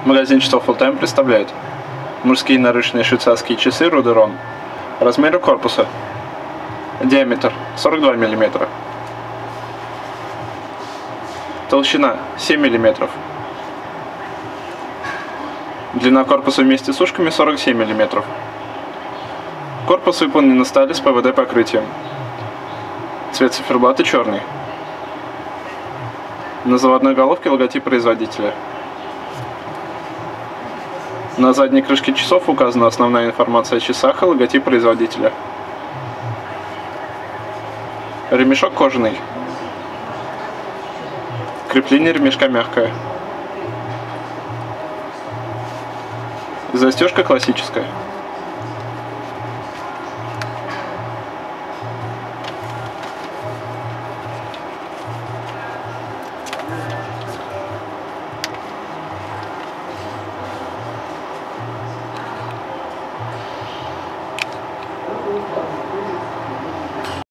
Магазин часов Full Time представляет мужские наручные швейцарские часы Rue Du Rhone. Размеры корпуса. Диаметр 42 мм. Толщина 7 мм. Длина корпуса вместе с ушками 47 мм. Корпус выполнен из стали с ПВД покрытием. Цвет циферблата черный. На заводной головке логотип производителя. На задней крышке часов указана основная информация о часах и логотип производителя. Ремешок кожаный. Крепление ремешка мягкое. Застежка классическая.